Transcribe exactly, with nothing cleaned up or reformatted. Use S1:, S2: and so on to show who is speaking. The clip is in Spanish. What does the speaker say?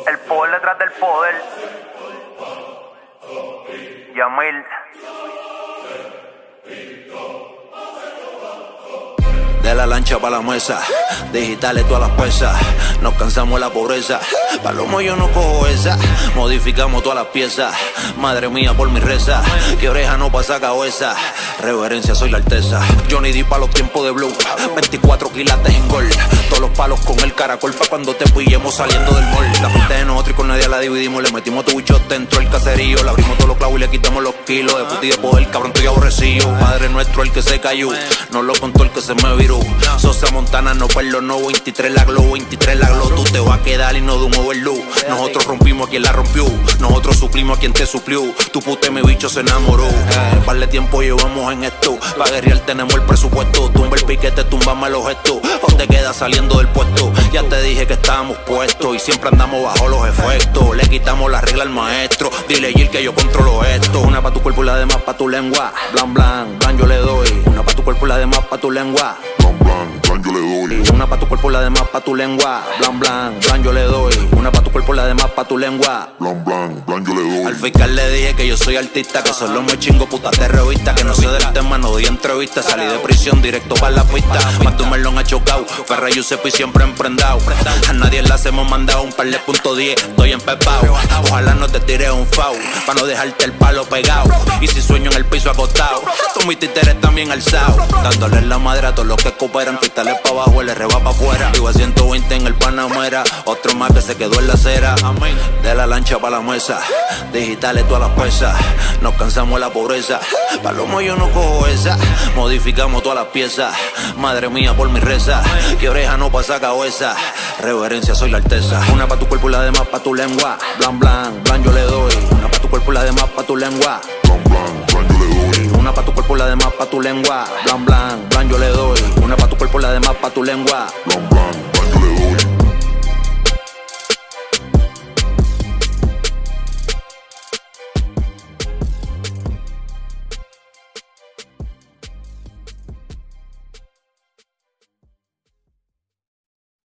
S1: El poder detrás del poder. Yamil.
S2: De la lancha pa' la mesa, digitales todas las pesas. Nos cansamos de la pobreza, palomo yo no cojo esa. Modificamos todas las piezas, madre mía por mi reza. Que oreja no pasa cabeza, reverencia soy la alteza. Johnny D pa' los tiempos de blue, veinticuatro quilates en gol. Todos los palos con el caracol pa' cuando te pillemos saliendo del mall. La fuente de nosotros y con nadie la dividimos. Le metimos tu bicho dentro del caserío. Le abrimos todos los clavos y le quitamos los kilos. De puti de poder, cabrón, estoy aborrecido. Padre nuestro el que se cayó, no lo contó el que se me viró. Sosa Montana, no perlo, no veintitrés la glow, veintitrés la glow. Tú te vas a quedar y no de un overload. Nosotros rompimos a quien la rompió, nosotros suplimos a quien te suplió. Tu puta y mi bicho se enamoró. Eh, par de tiempo llevamos en esto, pa' guerrear tenemos el presupuesto. Tumba el piquete, tumbame los gestos, o te quedas saliendo del puesto. Ya te dije que estábamos puestos y siempre andamos bajo los efectos. Le quitamos la regla al maestro, dile Gil que yo controlo esto. Una pa' tu cuerpo y la demás pa' tu lengua. Blan, blan, blan yo le doy. Una pa' tu cuerpo y la demás pa' tu lengua.
S3: Blan, blan, blan yo le doy.
S2: Una pa' tu cuerpo, la demás pa' tu lengua. Blan, blan, blan yo le doy. Una pa' tu cuerpo, la demás pa' tu lengua.
S3: Blan, blan, blan yo le doy.
S2: Al fiscal le dije que yo soy artista, que solo me chingo putas de revista. Que no sé del tema, no di entrevista. Salí de prisión directo para la pista. Más tu melón ha chocado, Ferra Giuseppe siempre emprendado. A nadie la hemos mandado un par de punto diez, estoy empepado. Ojalá no te tires un foul, pa' no dejarte el palo pegado. Y si sueño en el piso acostado, todos mis títeres también alzados. Dándole la madre a todos los que cooperan. Cristales pa' abajo, el R va pa' afuera. Vivo a ciento veinte en el Panamera, otro más que se quedó en la acera. De la lancha pa' la mesa, digitales todas las pesas. Nos cansamos de la pobreza, palomo yo no cojo esa. Modificamos todas las piezas, madre mía por mi reza. Que oreja no pasa cabeza, reverencia soy la alteza. Una pa' tu cuerpo y la demás pa' tu lengua. Blan, blan, blan yo le doy. Una pa' tu cuerpo y la demás pa' tu lengua.
S3: Blan, blan, blan yo le doy.
S2: Una pa' tu cuerpo y la demás pa' tu lengua. Blan, blan, blan yo le doy. Una pa' tu cuerpo y la demás pa' tu lengua.
S3: Blan, blan, blan yo le doy.